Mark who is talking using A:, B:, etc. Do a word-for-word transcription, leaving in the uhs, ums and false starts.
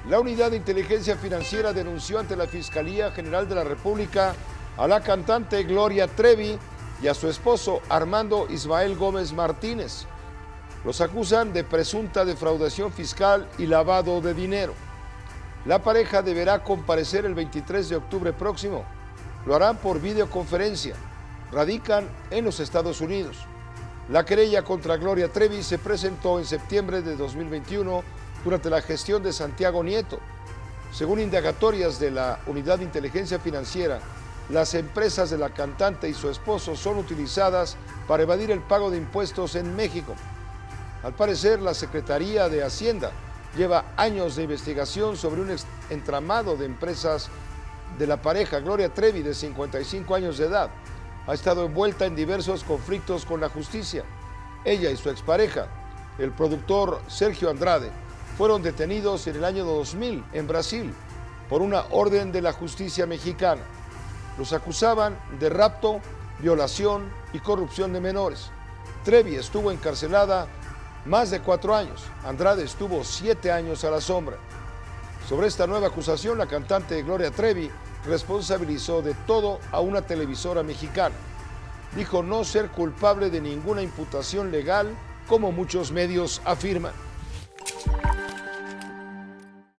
A: La Unidad de Inteligencia Financiera denunció ante la Fiscalía General de la República a la cantante Gloria Trevi y a su esposo Armando Ismael Gómez Martínez. Los acusan de presunta defraudación fiscal y lavado de dinero. La pareja deberá comparecer el veintitrés de octubre próximo. Lo harán por videoconferencia. Radican en los Estados Unidos. La querella contra Gloria Trevi se presentó en septiembre de dos mil veintiuno durante la gestión de Santiago Nieto. Según indagatorias de la Unidad de Inteligencia Financiera, las empresas de la cantante y su esposo son utilizadas para evadir el pago de impuestos en México. Al parecer, la Secretaría de Hacienda lleva años de investigación sobre un entramado de empresas de la pareja. Gloria Trevi, de cincuenta y cinco años de edad, ha estado envuelta en diversos conflictos con la justicia. Ella y su expareja, el productor Sergio Andrade, fueron detenidos en el año dos mil en Brasil por una orden de la justicia mexicana. Los acusaban de rapto, violación y corrupción de menores. Trevi estuvo encarcelada más de cuatro años. Andrade estuvo siete años a la sombra. Sobre esta nueva acusación, la cantante Gloria Trevi responsabilizó de todo a una televisora mexicana. Dijo no ser culpable de ninguna imputación legal, como muchos medios afirman.